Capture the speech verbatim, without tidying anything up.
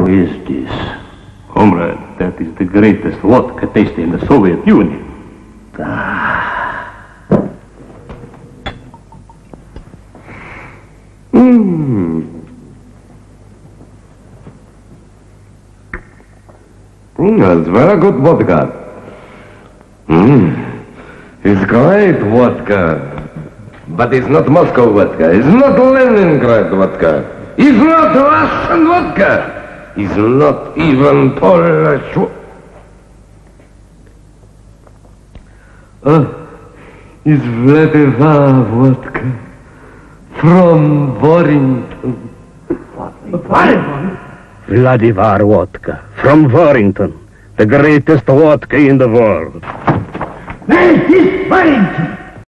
How is this? Comrade, that is the greatest vodka tasted in the Soviet Union. Ah. Mm. Mm, it's very good vodka. Mm. It's great vodka. But it's not Moscow vodka. It's not Leningrad vodka. It's not Russian vodka. It's not even Polish. Oh, it's Vladivar Vodka from Warrington. Vladivar Vodka from Warrington, the greatest vodka in the world. Where is Warrington?